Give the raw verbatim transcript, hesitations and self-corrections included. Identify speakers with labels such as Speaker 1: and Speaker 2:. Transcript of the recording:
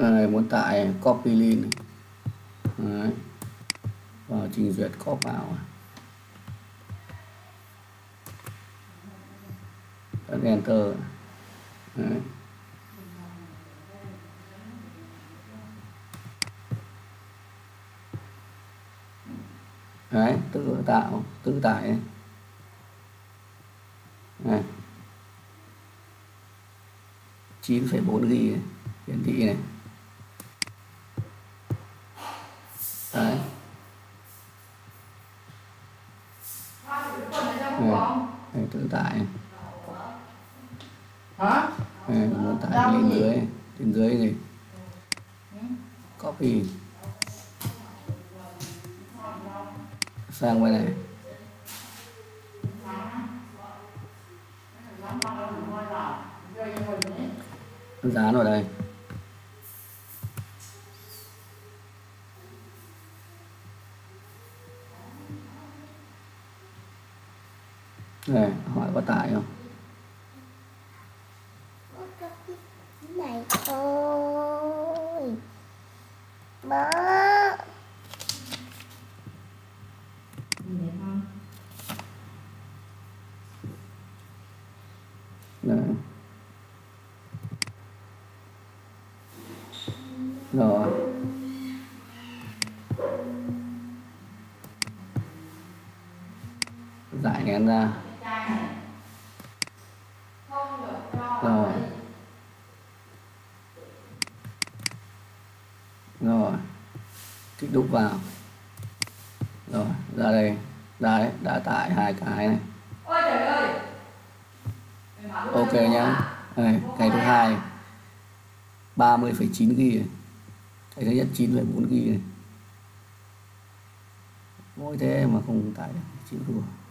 Speaker 1: này muốn tải copy link này. Đấy. Vào trình duyệt copy vào, ấn enter. Đấy. Đấy, tự tạo, tự tải này. Này. chín phẩy bốn gi bi hiển thị này. Đấy. Này, tự tải này.
Speaker 2: Hả?
Speaker 1: Này, muốn tải lên dưới, trên dưới này. Copy sang bên này. Dán vào đây. Này, hỏi có tải không?
Speaker 3: Này ơi. Bố.
Speaker 1: Đấy. Rồi. Giải nén ra. Rồi. Rồi. Kích đúc vào. Rồi, ra đây. Đấy, đã tải hai cái này. Ok nhá. Đây, cái thứ hai ba mươi phẩy chín gi bi này. Cái thứ nhất chín phẩy bốn gi bi này. Mỗi thế mà không tải được, chịu thua.